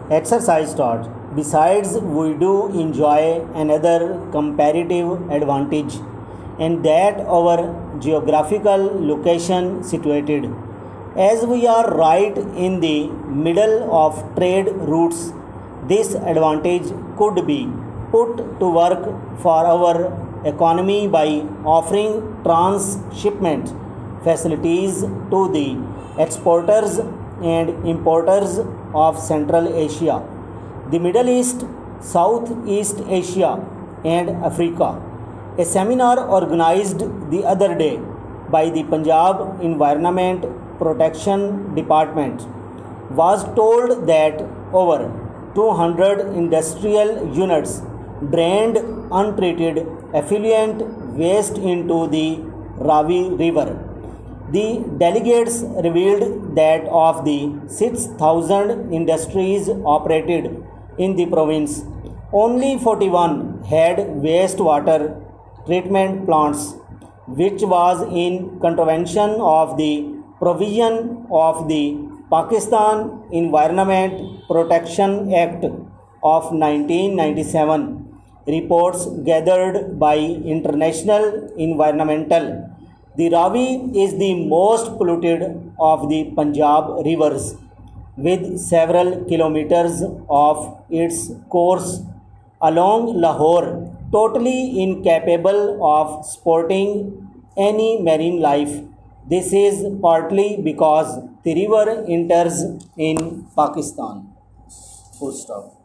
Exercise thought. Besides, we do enjoy another comparative advantage, and that our geographical location situated. As we are right in the middle of trade routes, this advantage could be put to work for our economy by offering transshipment facilities to the exporters and importers of Central Asia, the Middle East, Southeast Asia, and Africa. A seminar organized the other day by the Punjab Environment Protection Department was told that over 200 industrial units drained untreated effluent waste into the Ravi River. The delegates revealed that of the 6,000 industries operated in the province, only 41 had wastewater treatment plants, which was in contravention of the provision of the Pakistan Environment Protection Act of 1997. Reports gathered by International Environmental. The Ravi is the most polluted of the Punjab rivers, with several kilometers of its course along Lahore totally incapable of supporting any marine life. This is partly because the river enters in Pakistan. Full stop.